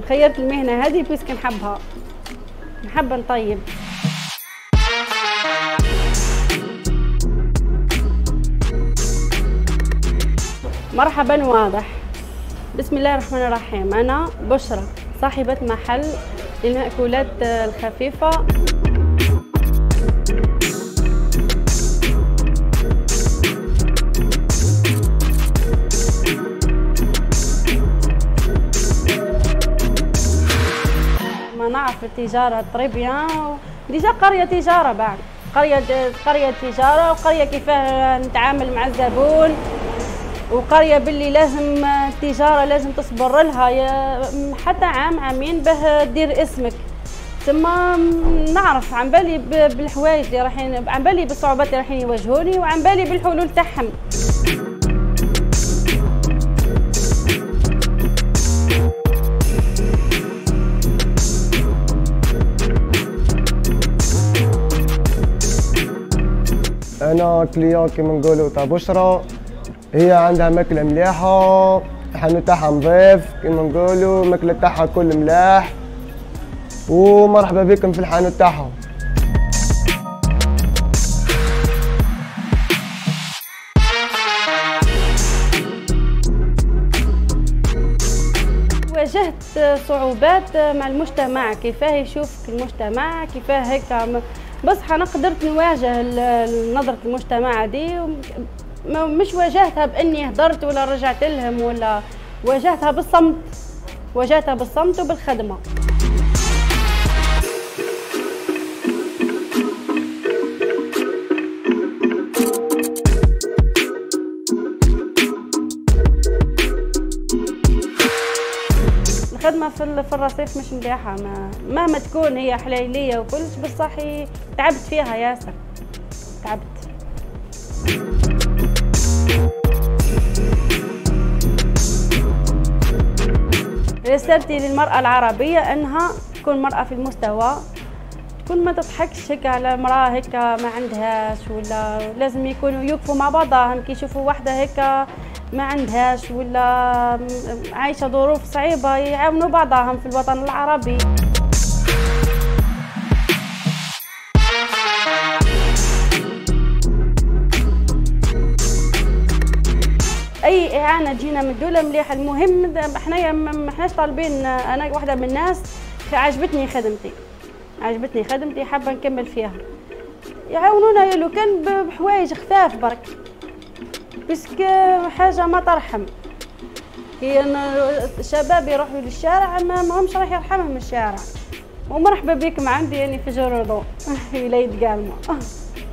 خيرت المهنة هذه بيسك نحبها، نحب نطيب. مرحبا واضح. بسم الله الرحمن الرحيم. أنا بشرى صاحبة محل للمأكولات الخفيفة. ما نعرف التجارة طريبيا ديجا قرية تجارة، بعد قرية تجارة، وقرية كيفاه نتعامل مع الزبون، وقرية باللي لازم التجارة لازم تصبر لها حتى عام عامين باه دير اسمك. ثم نعرف عن بالي بالحوايج اللي رايحين، عن بالي بالصعوبات اللي رايحين يواجهوني، وعن بالي بالحلول تاعهم. انا كليون كيما نقولوا تاع بشرى، هي عندها ماكله مليحه، الحانوت تاعها نظيف كيما نقولوا، الماكله تاعها كل ملاح، ومرحبا بكم في الحانوت تاعها. واجهت صعوبات مع المجتمع، كيفاه يشوفك المجتمع، كيفاه هيك، بصح انا قدرت نواجه نظرة المجتمع دي، مش واجهتها باني هدرت ولا رجعت لهم، ولا واجهتها بالصمت، واجهتها بالصمت وبالخدمة. الخدمة في الرصيف مش مليحة، مهما تكون هي حليلية وكلش، بصح تعبت فيها ياسر، تعبت. رسالتي للمرأة العربية انها تكون مرأة في المستوى، تكون ما تضحكش هيك على مرأة هيك ما عندهاش، ولا لازم يكونوا يوقفوا مع بعضهم كي يشوفوا واحدة هيك ما عندهاش ولا عايشة ظروف صعيبة، يعاونوا بعضهم في الوطن العربي. اي اعانه تجينا من الدوله مليحه، المهم احنا ما احناش طالبين. انا واحده من الناس عجبتني خدمتي حابه نكمل فيها، يعاونونا لو كان بحوايج خفاف برك، بسك حاجه ما ترحم. كي الشباب يروحوا للشارع ما همش راح يرحمهم الشارع. ومرحبا بكم عندي يعني في جرودو ولاية قالمة.